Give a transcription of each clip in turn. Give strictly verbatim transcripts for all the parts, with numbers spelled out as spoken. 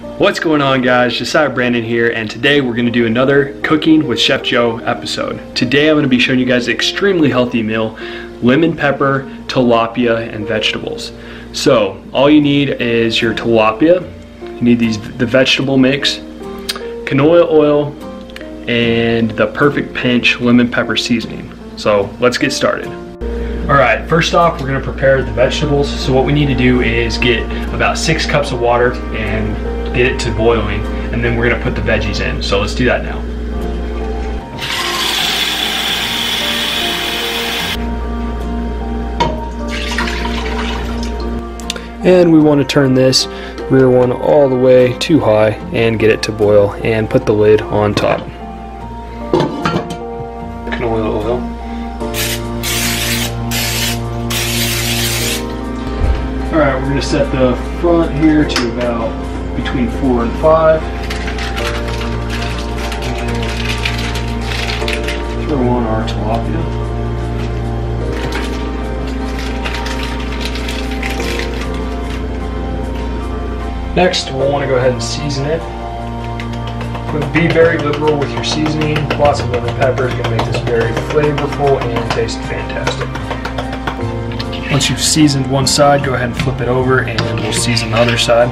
What's going on, guys? Josiah Brannon here, and today we're going to do another Cooking with Chef Joe episode. Today I'm going to be showing you guys an extremely healthy meal, lemon pepper, tilapia, and vegetables. So all you need is your tilapia, you need these the vegetable mix, canola oil, and the perfect pinch lemon pepper seasoning. So let's get started. Alright, first off we're going to prepare the vegetables. So what we need to do is get about six cups of water and get it to boiling, and then we're going to put the veggies in. So let's do that now. And we want to turn this rear one all the way to high and get it to boil, and put the lid on top. Canola oil. Alright, we're going to set the front here to about between four and five. Throw on our tilapia. Next, we'll want to go ahead and season it. Be very liberal with your seasoning. Lots of lemon pepper is going to make this very flavorful and taste fantastic. Once you've seasoned one side, go ahead and flip it over and we'll season the other side.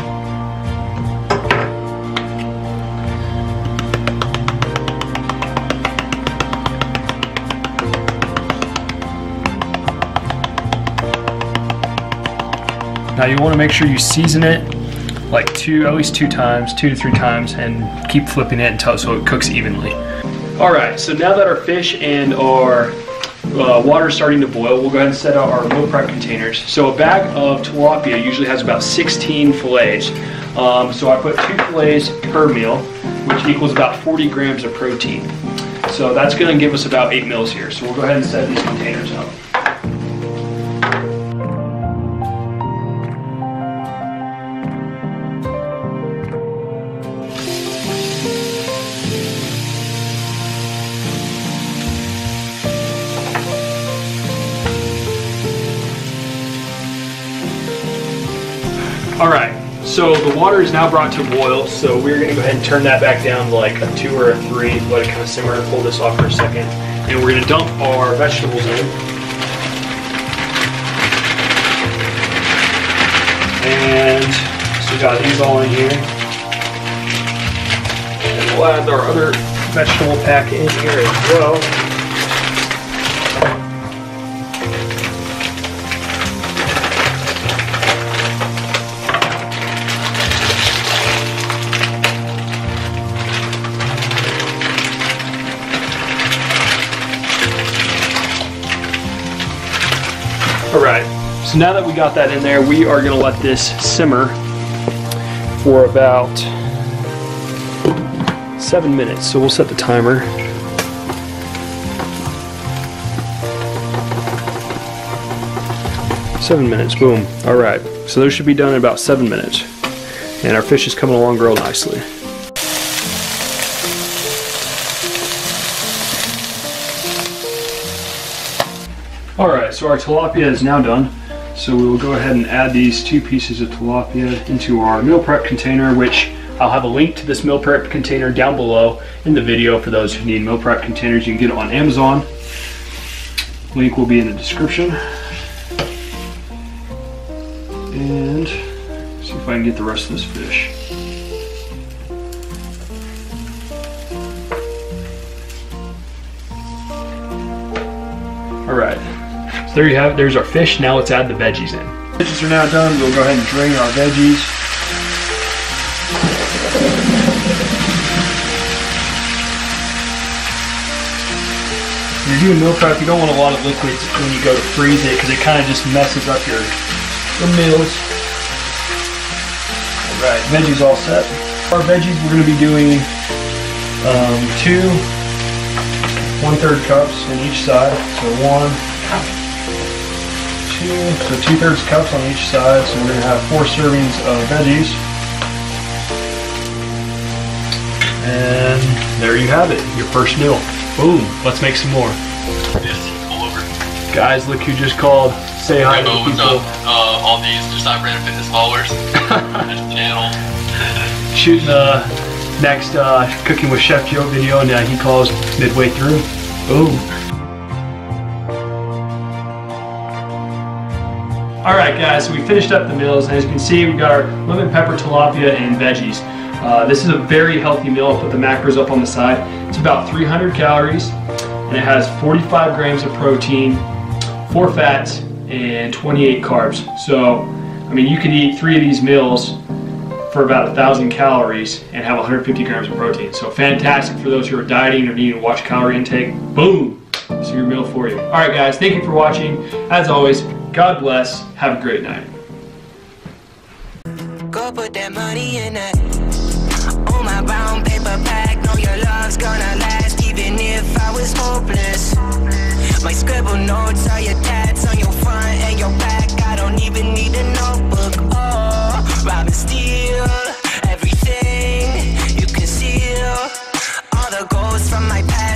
Now you want to make sure you season it like two, at least two times, two to three times, and keep flipping it until so it cooks evenly. All right, so now that our fish and our uh, water is starting to boil, we'll go ahead and set out our meal prep containers. So a bag of tilapia usually has about sixteen fillets. Um, so I put two fillets per meal, which equals about forty grams of protein. So that's going to give us about eight meals here. So we'll go ahead and set these containers up. Alright, so the water is now brought to a boil, so we're going to go ahead and turn that back down to like a two or a three, let it kind of simmer, pull this off for a second, and we're going to dump our vegetables in. And so we got these all in here. And we'll add our other vegetable pack in here as well. Alright, so now that we got that in there, we are going to let this simmer for about seven minutes. So we'll set the timer. Seven minutes, boom. Alright, so those should be done in about seven minutes. And our fish is coming along real nicely. Alright, so our tilapia is now done. So we will go ahead and add these two pieces of tilapia into our meal prep container, which I'll have a link to this meal prep container down below in the video for those who need meal prep containers. You can get it on Amazon. Link will be in the description. And see if I can get the rest of this fish. Alright. So there you have it, there's our fish. Now let's add the veggies in. Veggies are now done. We'll go ahead and drain our veggies. When you're doing meal prep, you don't want a lot of liquids when you go to freeze it, because it kind of just messes up your, your meals. Alright, veggies all set. Our veggies, we're going to be doing um, two one-third cups on each side. So one, two, so two-thirds cups on each side. So we're going to have four servings of veggies. And there you have it, your first meal. Boom, let's make some more. All over. Guys, look who just called. Say hi to the people. What's up? Uh, all these Josiah Brannon fitness followers. Channel. shooting the next uh, Cooking with Chef Joe video, and uh, he calls midway through. Boom. Alright guys, so we finished up the meals, and as you can see, we got our lemon pepper tilapia and veggies. Uh, this is a very healthy meal. I'll put the macros up on the side. It's about three hundred calories, and it has forty-five grams of protein, four fats, and twenty-eight carbs. So, I mean, you could eat three of these meals for about one thousand calories and have one hundred fifty grams of protein. So fantastic for those who are dieting or needing to watch calorie intake. Boom! So your meal for you. Alright guys, thank you for watching. As always, God bless. Have a great night. Go put that money in that. Oh, my brown paper bag. Know your love's gonna last even if I was hopeless. My scribble notes are your tats on your front and your back. I don't even need a notebook. Oh, rob and steal everything you conceal. All the goals from my past.